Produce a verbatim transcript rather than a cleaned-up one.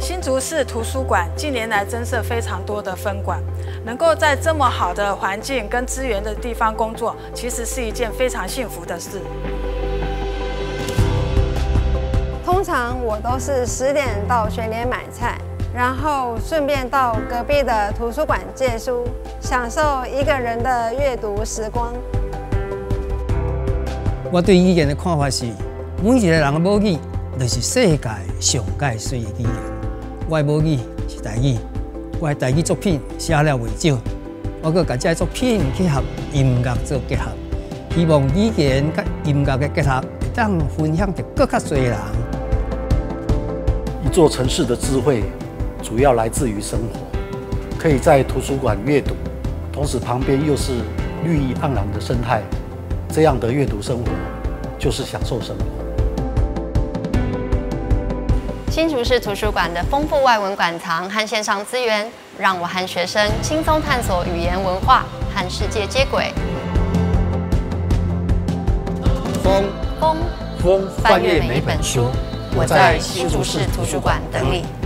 新竹市图书馆近年来增设非常多的分馆，能够在这么好的环境跟资源的地方工作，其实是一件非常幸福的事。 通常我都是十点到全联买菜，然后顺便到隔壁的图书馆借书，享受一个人的阅读时光。 我对语言的看法是，每一个人的母语就是世界上界水的语言。我的母语是台语，我的台语作品写了袂少，我阁把这作品去合音乐做结合，希望语言甲音乐的结合，会当分享给更较多人。 一座城市的智慧，主要来自于生活。可以在图书馆阅读，同时旁边又是绿意盎然的生态，这样的阅读生活，就是享受生活。 新竹市图书馆的丰富外文馆藏和线上资源，让我和学生轻松探索语言文化和世界接轨。 风风风翻阅每一本书，我在新竹市图书馆等你。